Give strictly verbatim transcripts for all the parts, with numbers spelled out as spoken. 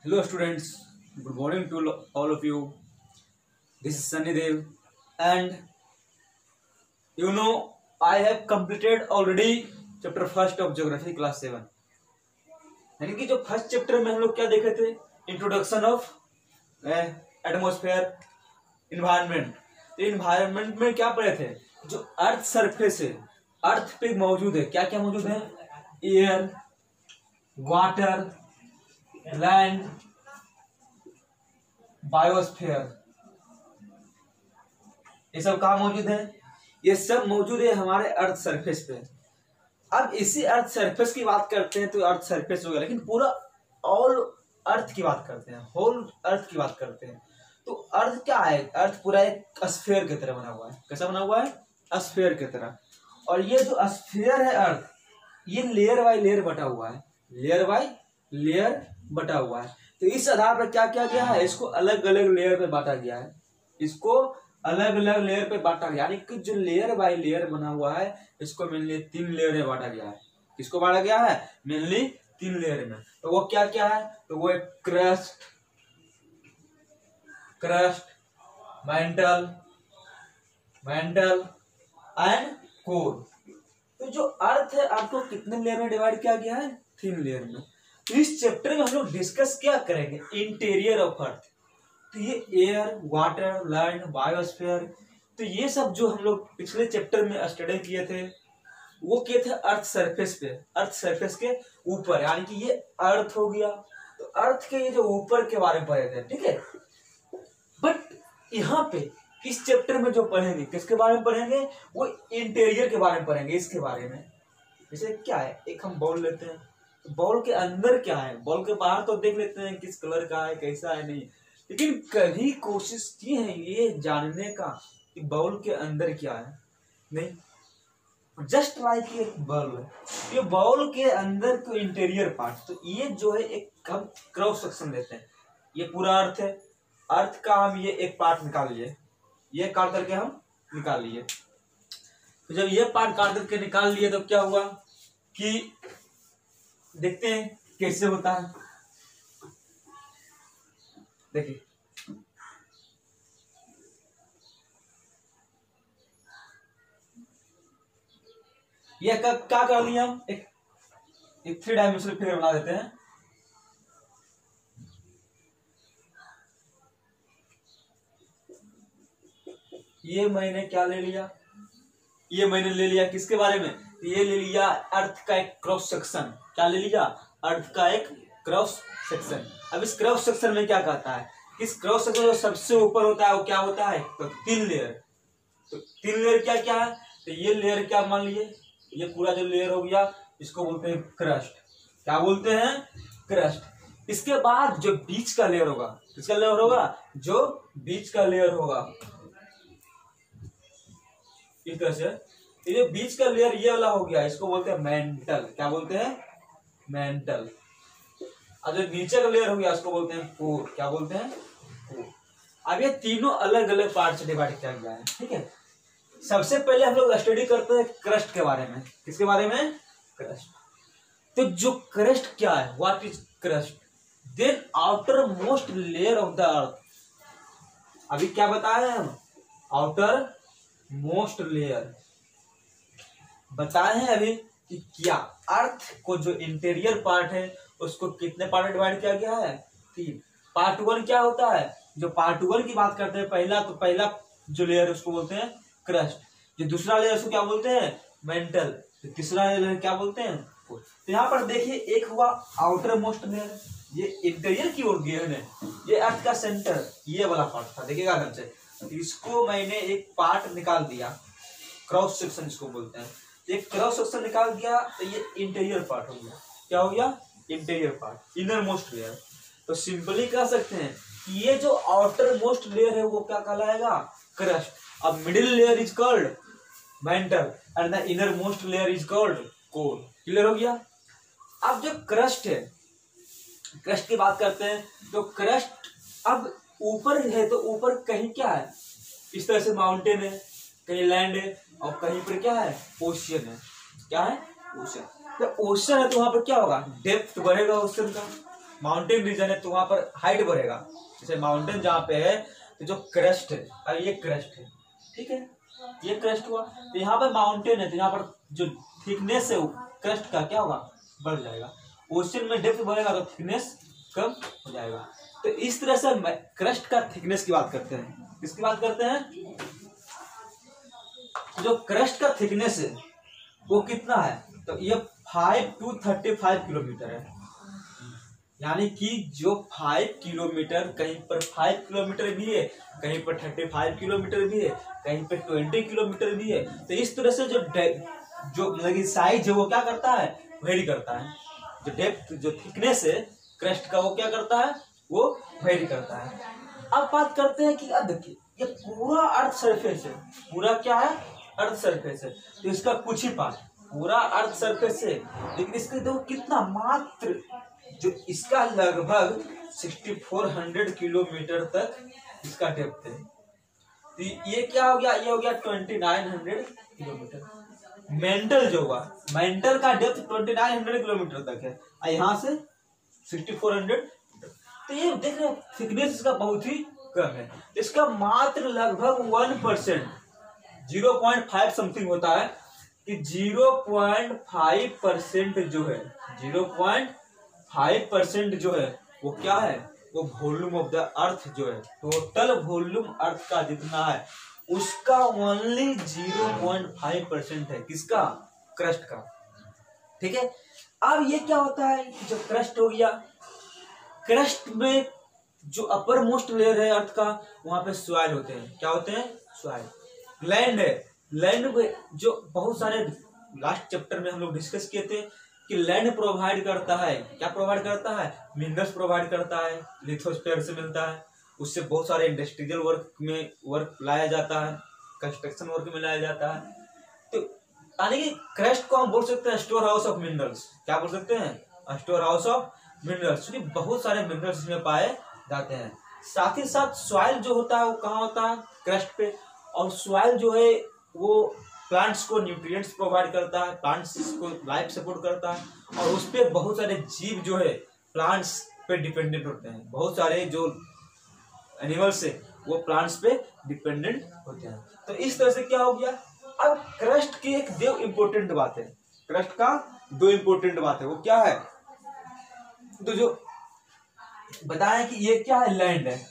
Hello students, good morning to lo- all of you. This is Sunny Dev and you know I have completed already chapter first of geography class seven. यानी कि जो first chapter में हम लोग क्या देखे थे, introduction of atmosphere environment. तो इन्वायरमेंट में क्या पढ़े थे, जो अर्थ सरफेस है, अर्थ पे मौजूद है, क्या क्या मौजूद है, एयर, वाटर, लैंड, बायोस्फीयर, ये सब कहाँ मौजूद है, ये सब मौजूद है हमारे अर्थ सरफेस पे। अब इसी अर्थ सरफेस की बात करते हैं तो अर्थ सरफेस हो गया, लेकिन पूरा ऑल अर्थ की बात करते हैं, होल अर्थ की बात करते हैं। तो अर्थ क्या है, अर्थ पूरा एक स्फीयर की तरह बना हुआ है। कैसा बना हुआ है, स्फीयर की तरह। और ये जो स्फीयर है अर्थ, ये लेयर बाय लेयर बटा हुआ है, लेयर बाय लेयर बटा हुआ है। तो इस आधार पर क्या किया गया है, इसको अलग अलग लेयर पे बांटा गया है, इसको अलग अलग लेयर पे बांटा गया, यानी कि जो लेयर बाय लेयर बना हुआ है इसको मेनली तीन लेयर में बांटा गया है। किसको बांटा गया है, मेनली तीन लेयर में। तो वो क्या क्या है, तो वो एक crust, crust, mantle, mantle and core. तो जो अर्थ है, अर्थ को कितने लेयर में डिवाइड किया गया है, तीन लेयर में। तो इस चैप्टर में हम लोग डिस्कस क्या करेंगे, इंटीरियर ऑफ अर्थ। तो ये एयर, वाटर, लैंड, बायोस्फीयर, तो ये सब जो हम लोग पिछले चैप्टर में स्टडी किए थे वो किए थे अर्थ सरफेस पे, अर्थ सरफेस के ऊपर, यानी कि ये अर्थ हो गया। तो अर्थ के ये जो ऊपर के बारे में पढ़े थे, ठीक है। बट यहाँ पे इस चैप्टर में जो पढ़ेंगे, किसके बारे में पढ़ेंगे, वो इंटीरियर के बारे में पढ़ेंगे, इसके बारे में। जैसे क्या है, एक हम बॉल लेते हैं, तो बॉल के अंदर क्या है, बॉल के बाहर तो देख लेते हैं किस कलर का है, कैसा है, नहीं, लेकिन कभी कोशिश की है ये जानने का कि बॉल के अंदर क्या है, नहीं। जस्ट लाइक एक बॉल है, ये बॉल के अंदर को इंटीरियर पार्ट, तो ये जो है एक हम क्रॉस सेक्शन लेते हैं। ये पूरा अर्थ है, अर्थ का हम ये एक पार्ट निकाल लिए, ये काट करके हम निकाल लिए। तो जब ये पार्ट काट करके निकाल लिए तो क्या हुआ कि देखते हैं कैसे होता है। देखिए ये क्या कर लिया, हम एक एक थ्री डायमेंशनल फिगर बना देते हैं। ये मैंने क्या ले लिया, ये मैंने ले लिया किसके बारे में, ये ले लिया अर्थ का एक क्रॉस सेक्शन। क्या ले लिया, अर्थ का एक क्रॉस सेक्शन। अब इस क्रॉस सेक्शन में क्या कहता है, इस क्रॉस सेक्शन जो सबसे ऊपर होता है वो क्या होता है, तो तीन लेयर। तो तीन लेयर क्या क्या है, तो ये लेयर क्या मान लिए, ये पूरा जो लेयर हो गया इसको बोलते हैं क्रस्ट। क्या बोलते हैं, क्रस्ट। इसके बाद जो बीच का लेयर होगा, किसका लेयर होगा, जो बीच का लेयर होगा, इस तरह से ये बीच का लेयर ये वाला हो गया, इसको बोलते हैं मेंटल। क्या बोलते हैं, मेंटल। और जो नीचे का लेयर हो गया उसको बोलते हैं कोर। क्या बोलते हैं, कोर। अब ये तीनों अलग अलग पार्ट से डिवाइड किया गया है, ठीक है। सबसे पहले हम लोग स्टडी करते हैं क्रस्ट के बारे में। किसके बारे में, क्रस्ट। तो जो क्रस्ट क्या है, what is crust, then outer most layer of the earth. अभी क्या बताए हम, आउटर मोस्ट लेयर बताए हैं अभी कि क्या अर्थ को जो इंटीरियर पार्ट है उसको कितने पार्ट में डिवाइड किया गया है, तीन। पार्ट वन क्या होता है, जो पार्ट वन की बात करते हैं पहला, तो पहला जो लेयर उसको बोलते हैं क्रस्ट। जो दूसरा लेयर उसको क्या बोलते हैं, मेंटल। तो तीसरा लेयर क्या बोलते हैं, कोर। तो यहाँ पर देखिए एक हुआ आउटर मोस्ट लेयर, ये इंटीरियर की ओर गया है, ये अर्थ का सेंटर, ये वाला पार्ट था, देखिएगा ध्यान से। इसको मैंने एक पार्ट निकाल दिया, क्रॉस सेक्शन इसको बोलते हैं। एक क्रॉस सेक्शन निकाल दिया तो ये इंटीरियर पार्ट हो गया। क्या हो गया, interior part, inner most layer. तो सिंपली कह सकते हैं कि ये जो आउटर मोस्ट लेयर है वो क्या कहलाएगा, क्रस्ट। अब middle layer is called mantle and the inner most layer is called core. Clear हो गया। अब जो क्रस्ट है, क्रस्ट की बात करते हैं तो क्रस्ट अब ऊपर है, तो ऊपर कहीं क्या है, इस तरह से माउंटेन है, कहीं लैंड है, और कहीं पर क्या है, ओशियन है। क्या है, ओशियन। तो ओशियन है तो वहां पर क्या होगा, डेप्थ बढ़ेगा ओशियन का, माउंटेन रीजन है तो वहां पर हाइट बढ़ेगा। जैसे माउंटेन जहाँ पे है तो जो क्रस्ट है, अब ये क्रस्ट है, ठीक है, ये क्रस्ट हुआ, तो यहाँ पर माउंटेन है तो यहाँ पर जो थिकनेस है वो क्रस्ट का क्या होगा, बढ़ जाएगा। ओशन में डेप्थ बढ़ेगा तो थिकनेस कम हो जाएगा। तो इस तरह से क्रस्ट का थिकनेस की बात करते हैं। किसकी बात करते हैं? जो क्रस्ट का थिकनेस है वो कितना है, तो ये five to thirty five kilometre है। यानी कि जो फाइव किलोमीटर, कहीं पर फाइव किलोमीटर भी है, कहीं पर थर्टी फाइव किलोमीटर भी है, कहीं पर ट्वेंटी किलोमीटर भी है। तो इस तरह से जो जो मतलब साइज है वो क्या करता है, वेरी करता है। जो डेप्थ, जो थिकनेस है क्रस्ट का, वो क्या करता है, वो वेरी करता है। अब बात करते हैं कि अब देखिए ये पूरा अर्थ सरफेस है, पूरा क्या है, अर्थ सरफेस है, तो इसका कुछ ही पार्ट पूरा अर्थ सरफेस है, लेकिन इसका देखो कितना, मात्र जो इसका लगभग सिक्सटी फोर हंड्रेड किलोमीटर तक इसका डेप्थ है। तो ये क्या हो गया, ये हो गया twenty nine hundred kilometre. Mantle जो हुआ, मेंटल का depth twenty nine hundred kilometre तक है और यहाँ से सिक्सटी फोर हंड्रेड। तो ये देख रहे थिकनेस इसका बहुत ही कम है। इसका मात्र लगभग one percent, zero point five something होता है कि जीरो पॉइंट फाइव परसेंट जो है, जीरो पॉइंट फाइव परसेंट जो है वो क्या है, वो वॉल्यूम ऑफ द अर्थ जो है, टोटल वॉल्यूम अर्थ का जितना है उसका only zero point five percent है। किसका, क्रस्ट का, ठीक है। अब ये क्या होता है, जो क्रस्ट हो गया, क्रस्ट में जो अपर मोस्ट लेयर है अर्थ का, वहां पे सॉइल होते हैं। क्या होते हैं, सॉइल। लैंड है, लैंड में जो बहुत सारे लास्ट चैप्टर में हम लोग डिस्कस किए थे कि लैंड प्रोवाइड करता है, क्या प्रोवाइड करता है, मिनरल्स प्रोवाइड करता है, लिथोस्फीयर से मिलता है, उससे बहुत सारे इंडस्ट्रियल वर्क में वर्क लाया जाता है, कंस्ट्रक्शन वर्क में लाया जाता है। तो यानी कि क्रस्ट को हम बोल सकते हैं स्टोर हाउस ऑफ मिनरल्स। क्या बोल सकते हैं, स्टोर हाउस ऑफ मिनरल्स, क्योंकि बहुत सारे मिनरल्स इसमें पाए जाते हैं। साथ ही साथ सॉइल जो होता है वो कहाँ होता है, क्रस्ट पे। और सॉइल जो है वो प्लांट्स को न्यूट्रिएंट्स प्रोवाइड करता है, प्लांट्स को लाइफ सपोर्ट करता है, और उस पर बहुत सारे जीव जो है प्लांट्स पे डिपेंडेंट होते हैं। बहुत सारे जो एनिमल्स है वो प्लांट्स पे डिपेंडेंट होते हैं। तो इस तरह से क्या हो गया। अब क्रस्ट की एक दो इम्पोर्टेंट बात है, क्रस्ट का दो इम्पोर्टेंट बात है, वो क्या है, तो जो बताया कि ये क्या है, लैंड है,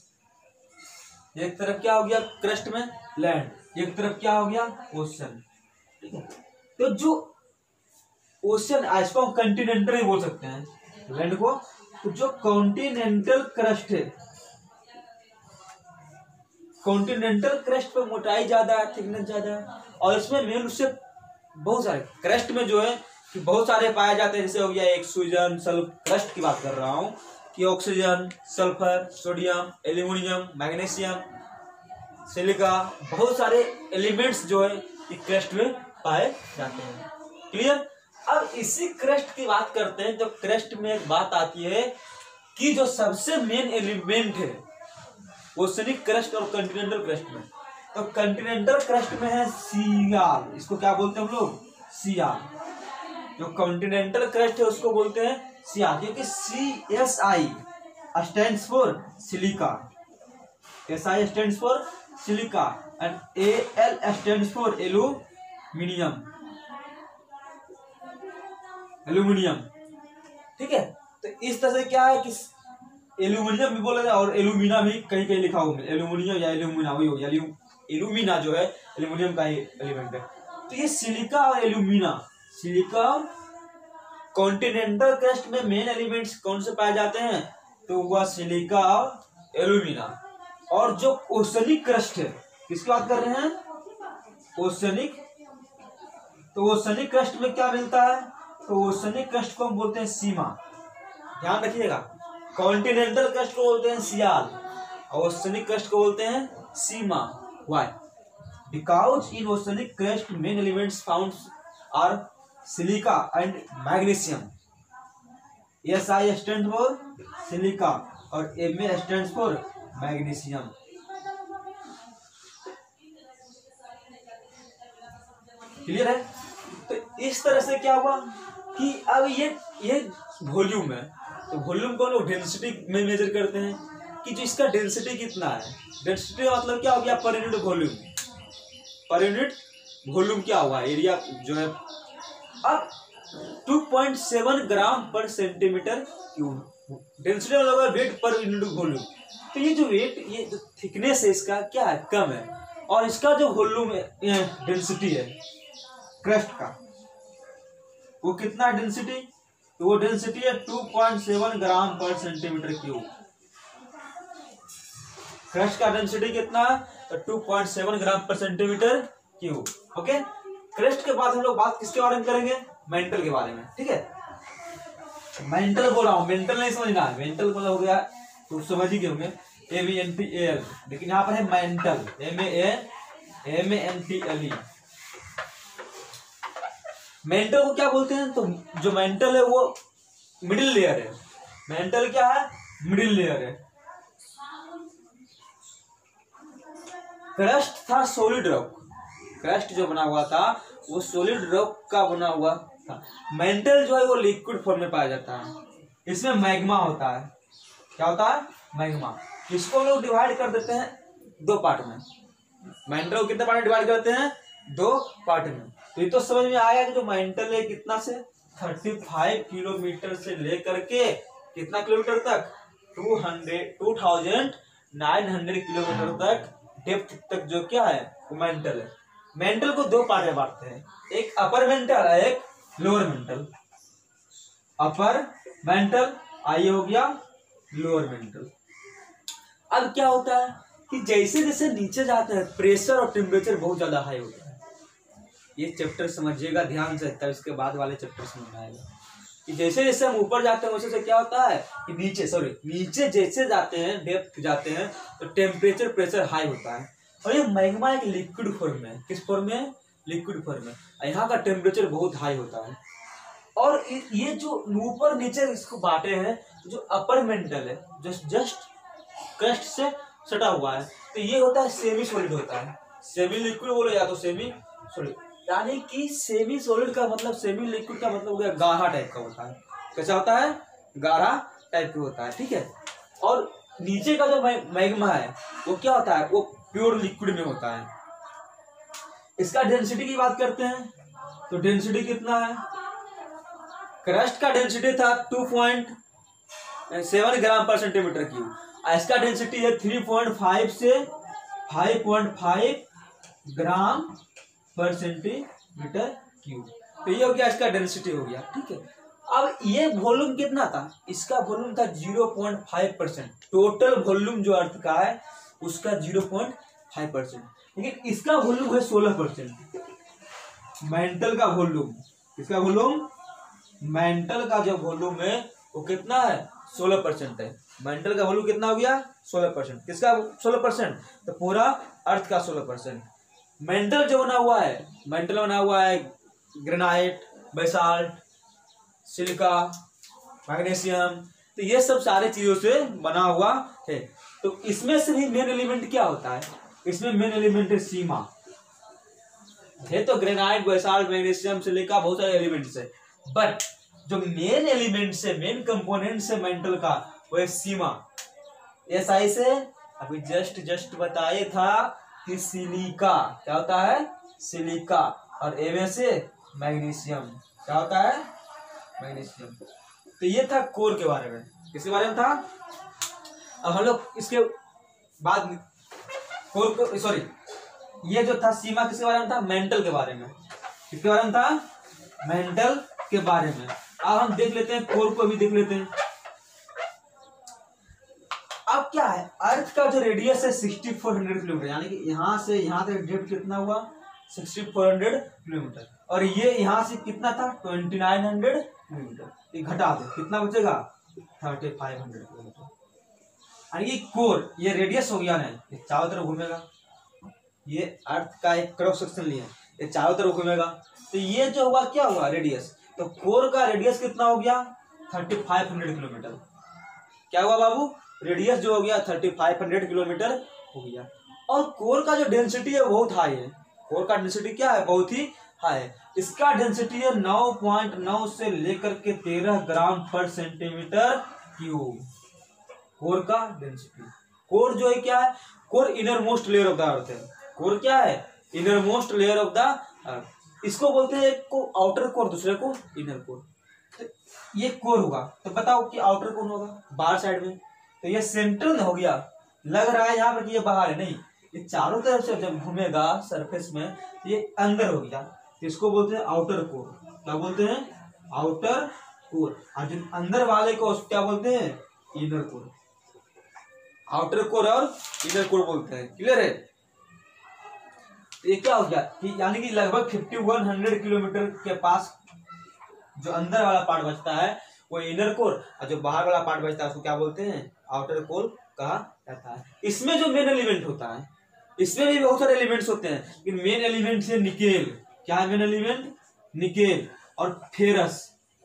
एक तरफ क्या हो गया क्रस्ट में लैंड, एक तरफ क्या हो गया ओशन, ठीक है। तो जो ओशन, इसको हम कंटिनेंटल ही बोल सकते हैं लैंड को। तो जो कॉन्टिनेंटल क्रस्ट है, कॉन्टिनेंटल क्रस्ट पे मोटाई ज्यादा है, थिकनेस ज्यादा है, और इसमें मेन उससे बहुत सारे क्रस्ट में जो है कि बहुत सारे पाए जाते हैं। जैसे हो गया ऑक्सीजन, सल्फर, क्रस्ट की बात कर रहा हूँ कि oxygen, sulphur, sodium, aluminium, magnesium, silica, बहुत सारे एलिमेंट्स जो है कि क्रस्ट में पाए जाते हैं। क्लियर। अब इसी क्रस्ट की बात करते हैं। तो क्रस्ट में एक बात आती है कि जो सबसे मेन एलिमेंट है ओशनिक क्रस्ट और कंटिनेंटल क्रस्ट में, तो कंटिनेंटल क्रस्ट में है सियाल, इसको क्या बोलते हैं हम लोग, सियाल। जो कॉन्टिनेंटल क्रस्ट है उसको बोलते हैं सियाल, क्योंकि see S I stands for silica, S I stands for silica and A L stands for aluminium, aluminium, ठीक है। तो इस तरह से क्या है कि एल्यूमिनियम भी बोला जाए और एल्यूमिना भी कहीं कहीं लिखा होगा, एल्यूमिनियम या एल्यूमिना वही हो गया। एल्यूमिना जो है एल्यूमिनियम का ही एलिमेंट है। तो ये सिलिका और एल्यूमिना, सिलिका कॉन्टिनेंटल क्रस्ट में मेन एलिमेंट्स कौन से पाए जाते हैं, तो वह सिलिका और एल्यूमिना। और जो ओशनिक क्रस्ट है, किसकी बात कर रहे हैं, ओशनिक। तो ओशनिक क्रस्ट में क्या मिलता है, तो ओशनिक क्रस्ट को हम बोलते हैं सीमा, ध्यान रखिएगा। कॉन्टिनेंटल क्रस्ट को बोलते हैं सियाल और ओशनिक क्रस्ट को बोलते हैं sima. Why? Because in oceanic crust main elements found are silica and magnesium. S I stand for silica और M A stand for magnesium. Clear है। तो इस तरह से क्या हुआ कि अब ये ये वॉल्यूम है, तो वॉल्यूम को लोग डेंसिटी में मेजर करते हैं कि जो इसका डेंसिटी कितना है। डेंसिटी का मतलब क्या हो गया, per unit volume, per unit volume क्या हुआ, एरिया जो है। अब two point seven gram per centimetre cube, density मतलब वेट पर यूनिट वॉल्यूम। तो ये जो वेट, ये जो थिकनेस है इसका क्या है, कम है, और इसका जो वॉल्यूम डेंसिटी है क्रस्ट का, वो कितना डेंसिटी, तो वो डेंसिटी है two point seven gram per centimetre cube. Crust का डेंसिटी कितना है, तो two point seven gram per centimetre cube. Okay, crust के बाद हम लोग बात किसके बारे में करेंगे, मेंटल के बारे में। ठीक है, मेंटल बोल रहा हूँ, मेंटल नहीं समझना है, मेंटल मतलब हो गया तो समझ ही गए होंगे, A V N T L, लेकिन यहाँ पर है mantle, M A M A N T L E. Mantle को क्या बोलते हैं, तो जो मेंटल है वो मिडिल लेयर है। मेंटल क्या है, मिडिल लेयर है। क्रस्ट था सॉलिड रॉक, क्रस्ट जो बना हुआ था वो सॉलिड रॉक का बना हुआ था। मेंटल जो है वो लिक्विड फॉर्म में पाया जाता है, इसमें मैग्मा होता है। क्या होता है, मैग्मा। इसको हम लोग डिवाइड कर देते हैं दो पार्ट में। मेंटल को कितने पार्ट में डिवाइड करते हैं, दो पार्ट में। तो ये तो समझ में आया कि जो मेंटल है कितना से पैंतीस किलोमीटर से लेकर के कितना किलोमीटर तक, two hundred two thousand nine hundred kilometre तक डेप्थ तक जो क्या है वो मेंटल है। मेंटल को दो पार्ट में बांटते हैं, एक अपर मेंटल है, एक लोअर मेंटल। अपर मेंटल आई हो गया, लोअर मेंटल। अब क्या होता है कि जैसे जैसे नीचे जाते हैं प्रेशर और टेम्परेचर बहुत ज्यादा हाई होता है। ये चैप्टर समझिएगा ध्यान से, तब इसके बाद वाले चैप्टर समझ आएगा कि जैसे जैसे हम ऊपर जाते हैं वैसे से क्या होता है कि नीचे सॉरी नीचे जैसे जाते हैं, डेप्थ जाते हैं, तो टेम्परेचर प्रेशर हाई होता है। और ये मैग्मा एक लिक्विड फॉर्म में, किस फॉर्म में, लिक्विड फॉर्म में। यहाँ का टेम्परेचर बहुत हाई होता है। और ये जो ऊपर नीचे इसको बांटे हैं, जो अपर मेंटल है जो जस्ट क्रस्ट से सटा हुआ है, तो ये होता है सेमी सॉलिड होता है। सेमी लिक्विड बोले या तो सेमी सॉलिड, यानी कि सेमी सॉलिड का मतलब, सेमी लिक्विड का मतलब हो गया गाढ़ा टाइप का होता है। कैसा होता है, गाढ़ा टाइप का होता है। ठीक है, और नीचे का जो मैग्मा है वो क्या होता है, वो प्योर लिक्विड में होता है। इसका डेंसिटी की बात करते हैं, तो डेंसिटी कितना है, क्रस्ट का डेंसिटी था two point seven gram per centimetre cube, इसका डेंसिटी है थ्री पॉइंट फाइव से five point five gram per centimetre cube. तो ये हो गया इसका डेंसिटी हो गया। ठीक है, अब ये वॉल्यूम कितना था, इसका वॉल्यूम था zero point five percent. Total volume जो अर्थ का है उसका ज़ीरो पॉइंट फाइव परसेंट, लेकिन इसका वॉल्यूम है सोलह परसेंट। मेंटल का वॉल्यूम, इसका वॉल्यूम, मेंटल का जो वॉल्यूम है वो कितना है, सोलह परसेंट है। मेंटल का वॉल्यूम कितना हो गया, सोलह परसेंट। किसका सोलह परसेंट, तो पूरा अर्थ का सोलह परसेंट। मेंटल जो बना हुआ है, मेंटल बना हुआ है ग्रेनाइट, बेसाल्ट, सिलिका, मैग्नीशियम, तो ये सब सारे चीजों से बना हुआ है। तो इसमें से भी मेन एलिमेंट क्या होता है, इसमें मेन एलिमेंट है सीमा। है तो ग्रेनाइट, बेसाल्ट, मैग्नीशियम, सिलिका, बहुत सारे एलिमेंट्स है, बट जो मेन एलिमेंट्स है, मेन कंपोनेंट्स है मेंटल का, वो है सीमा। एस आई से अभी जस्ट जस्ट बताए था कि सिलिका क्या होता है, सिलिका, और एम से मैग्नीशियम क्या होता है, मैग्नीशियम। तो ये था कोर के बारे में, किसके बारे में था। अब हम लोग इसके बाद कोर को सॉरी ये जो था सीमा किसके बारे में था, मेंटल के बारे में। किसके बारे में था, मेंटल के बारे में। अब हम देख लेते हैं कोर को भी देख लेते हैं। अब क्या है, अर्थ का जो रेडियस है सिक्सटी फोर हंड्रेड किलोमीटर, यानी कि यहाँ से यहाँ तक डेप्थ कितना हुआ, सिक्सटी फोर हंड्रेड किलोमीटर, और ये यहाँ से कितना था, ट्वेंटी नाइन हंड्रेड किलोमीटर। ये घटा दो, कितना बचेगा, थर्टी फाइव हंड्रेड किलोमीटर। यानी कि कोर, ये रेडियस हो गया ना, ये चारों तरफ घूमेगा। ये अर्थ का एक क्रॉस सेक्शन लिया, ये चारों तरफ घूमेगा, तो ये जो हुआ क्या हुआ, रेडियस। तो कोर का रेडियस कितना हो गया, थर्टी फाइव हंड्रेड किलोमीटर। क्या हुआ बाबू, रेडियस जो हो गया थर्टी फाइव हंड्रेड किलोमीटर हो गया। और कोर का जो डेंसिटी है बहुत हाई है। कोर का डेंसिटी क्या है, बहुत ही हाई है। इसका डेंसिटी है नौ पॉइंट नौ से लेकर के तेरह gram per centimetre cube, core का डेंसिटी। कोर जो है क्या है, core inner most layer of the earth है। कोर क्या है, inner most layer of the earth. इसको बोलते हैं एक को आउटर कोर, दूसरे को इनर कोर। तो ये कोर होगा, तो बताओ कि आउटर कौन होगा, बाहर साइड में। तो ये सेंट्रल हो गया, लग रहा है यहाँ पर कि ये बाहर है, नहीं, ये चारों तरफ से जब घूमेगा सरफेस में ये अंदर हो गया, तो इसको बोलते हैं आउटर कोर। क्या बोलते हैं, आउटर कोर। और जो अंदर वाले को क्या बोलते हैं, इनर कोर। आउटर कोर और इनर कोर बोलते हैं। क्लियर है। तो ये क्या हो गया कि यानी कि लगभग फिफ्टी वन हंड्रेड किलोमीटर के पास जो अंदर वाला पार्ट बचता है वो इनर कोर, और जो बाहर वाला पार्ट बचता है उसको क्या बोलते हैं, आउटर कोर कहा जाता है। इसमें जो मेन एलिमेंट होता है, इसमें भी बहुत सारे एलिमेंट्स होते हैं, लेकिन मेन एलिमेंट है निकेल। क्या है मेन एलिमेंट, निकेल और फेरस।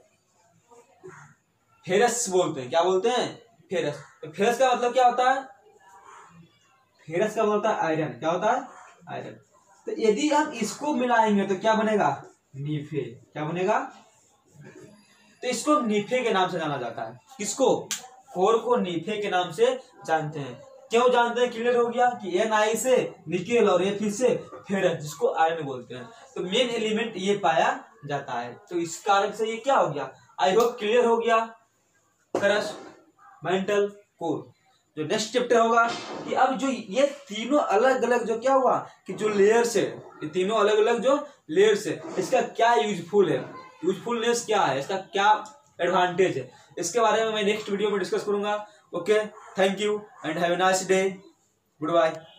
फेरस बोलते हैं, क्या बोलते हैं, फेरस। तो फेरस का मतलब क्या होता है, फेरस का मतलब होता है आयरन। क्या होता है, आयरन। तो यदि हम इसको मिलाएंगे तो क्या बनेगा, नीफे। क्या बनेगा, तो इसको नीफे के नाम से जाना जाता है। किसको, कोर को नीफे के नाम से जानते हैं। क्यों जानते हैं, क्लियर हो गया कि एन आई से निकेल और एफ से फेरस, जिसको आयरन बोलते हैं। तो मेन एलिमेंट ये पाया जाता है। तो इस कारण से ये क्या हो गया, आई होप क्लियर हो गया। Crust, mantle, core. जो नेक्स्ट चैप्टर होगा कि अब जो ये तीनों अलग अलग जो क्या हुआ कि जो लेयर्स है, ये तीनों अलग अलग जो लेयर्स है, इसका क्या यूजफुल है, यूजफुलनेस क्या है, इसका क्या एडवांटेज है, इसके बारे में मैं नेक्स्ट वीडियो में डिस्कस करूंगा। Okay, thank you and have a nice day, good bye.